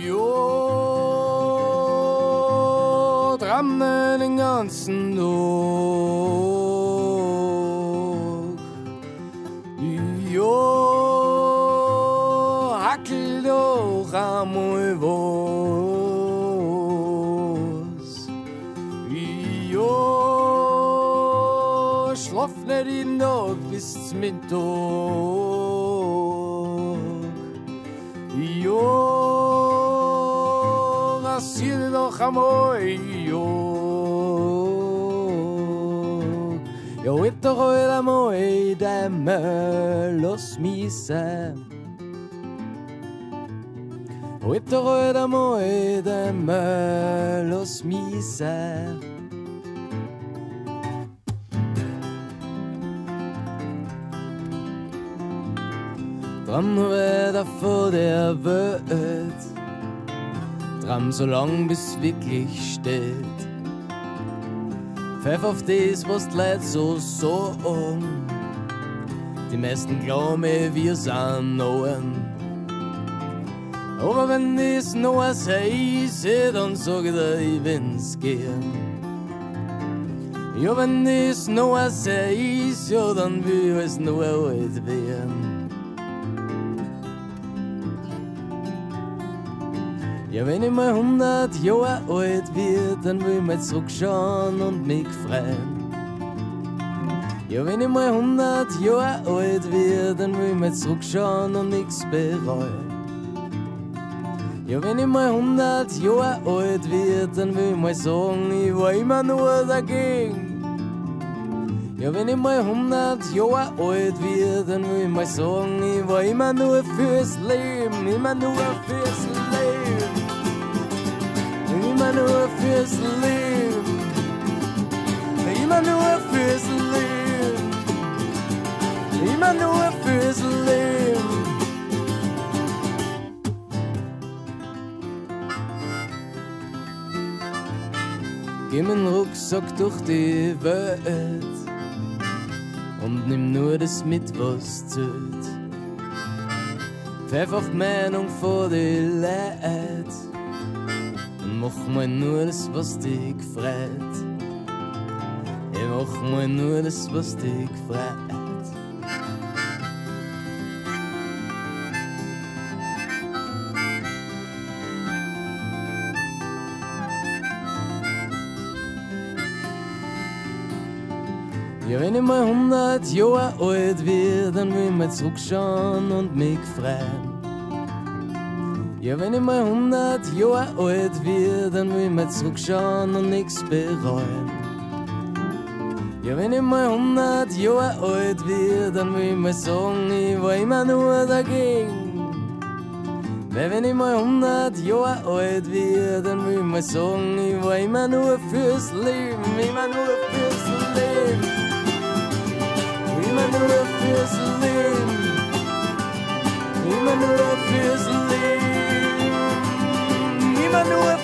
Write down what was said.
Jo, drammen den ganzen Tag. Jo, hackel doch einmal was. Jo, schlaf nicht jeden Tag bis zum Mittag. Jo, rasier doch einmal, jo. Jo, wird doch heute einmal der Müll, lass mich sein. Wird doch heute einmal der Müll, lass mich sein. Dran weiter vor der Welt, dran so lang bis wirklich steht. Pfeif auf das, was die Leute so sagen. Die meisten glauben, wir sind Noen. Aber wenn das noch sei, dann sag ich dir, ich bin's gern. Ja, wenn das noch sei, ja, dann will ich alles noch alt werden. Ja, wenn ich mal 100 Jahre alt wird, dann will ich mal zurückschauen und mich freuen. Ja, wenn ich mal 100 Jahre alt wird, dann will ich mal zurückschauen und nichts bereuen. Ja, wenn ich mal 100 Jahre alt wird, dann will ich mal sagen, ich war immer nur dagegen. Ja, wenn ich mal 100 Jahre alt wird, dann will ich mal sagen, ich war immer nur fürs Leben, immer nur fürs Leben. Immer nur fürs Leben, immer nur fürs Leben, immer nur fürs Leben. Geh mit dem Rucksack durch die Welt und nimm nur das mit, was zählt. Pfeif auf die Meinung von den Leuten. Mach mal nur das, was dich freut. Ich mach mal nur das, was dich freut. Ja, wenn ich mal 100 Jahre alt wird, dann will ich mal zurückschauen und mich freuen. Ja, wenn ich mal 100 Jahre alt wird, dann will ich mal zurückschauen und nichts bereuen. Ja, wenn ich mal 100 Jahre alt wird, dann will ich mal sagen, ich war immer nur dagegen. Weil wenn ich mal 100 Jahre alt wird, dann will ich mal sagen, ich war immer nur fürs Leben, immer nur fürs Leben. Immer nur fürs Leben, immer nur fürs Leben. Immer nur